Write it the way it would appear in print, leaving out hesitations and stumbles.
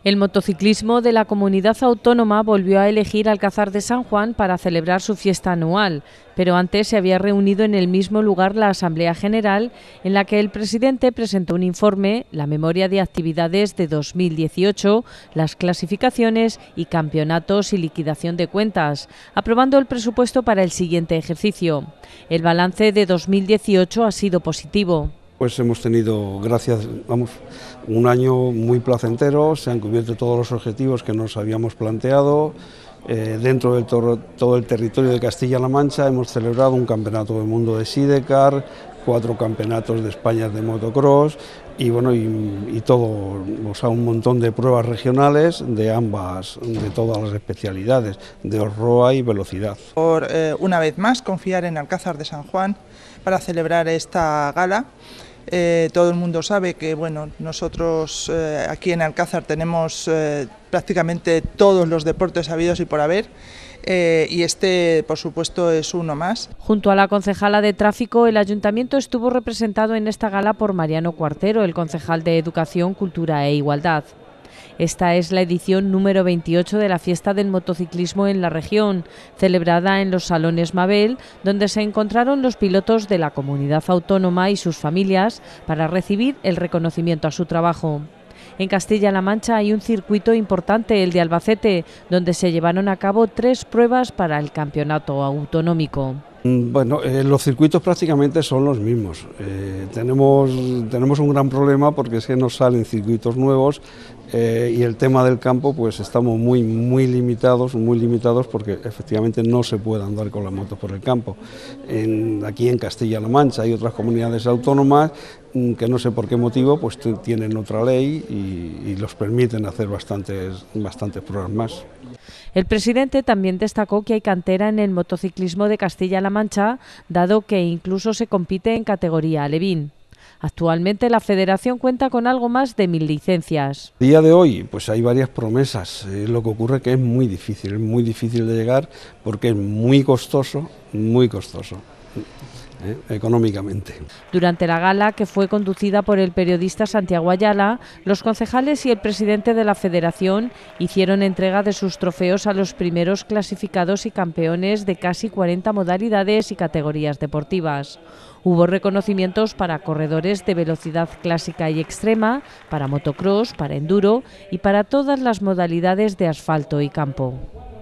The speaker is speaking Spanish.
El motociclismo de la comunidad autónoma volvió a elegir Alcázar de San Juan para celebrar su fiesta anual, pero antes se había reunido en el mismo lugar la Asamblea General, en la que el presidente presentó un informe, la memoria de actividades de 2018, las clasificaciones y campeonatos y liquidación de cuentas, aprobando el presupuesto para el siguiente ejercicio. El balance de 2018 ha sido positivo. Pues hemos tenido, un año muy placentero, se han cubierto todos los objetivos que nos habíamos planteado. Dentro de todo el territorio de Castilla-La Mancha hemos celebrado un campeonato del mundo de Sidecar, 4 campeonatos de España de motocross y todo, un montón de pruebas regionales de todas las especialidades, de off-road y velocidad. Por una vez más confiar en Alcázar de San Juan para celebrar esta gala. Todo el mundo sabe que nosotros aquí en Alcázar tenemos prácticamente todos los deportes habidos y por haber, y este por supuesto es uno más. Junto a la concejala de tráfico, el ayuntamiento estuvo representado en esta gala por Mariano Cuartero, el concejal de Educación, Cultura e Igualdad. Esta es la edición número 28 de la Fiesta del Motociclismo en la región, celebrada en los Salones Mabel, donde se encontraron los pilotos de la comunidad autónoma y sus familias para recibir el reconocimiento a su trabajo. En Castilla-La Mancha hay un circuito importante, el de Albacete, donde se llevaron a cabo 3 pruebas para el campeonato autonómico. Los circuitos prácticamente son los mismos. Tenemos un gran problema porque es que nos salen circuitos nuevos y el tema del campo, pues estamos muy limitados porque efectivamente no se puede andar con la moto por el campo. Aquí en Castilla-La Mancha hay otras comunidades autónomas que no sé por qué motivo pues tienen otra ley y los permiten hacer bastantes pruebas más. El presidente también destacó que hay cantera en el motociclismo de Castilla-La Mancha, dado que incluso se compite en categoría alevín. Actualmente la federación cuenta con algo más de 1000 licencias. A día de hoy pues hay varias promesas, lo que ocurre que es muy difícil de llegar porque es muy costoso económicamente. Durante la gala, que fue conducida por el periodista Santiago Ayala, los concejales y el presidente de la federación hicieron entrega de sus trofeos a los primeros clasificados y campeones de casi 40 modalidades y categorías deportivas. Hubo reconocimientos para corredores de velocidad clásica y extrema, para motocross, para enduro y para todas las modalidades de asfalto y campo.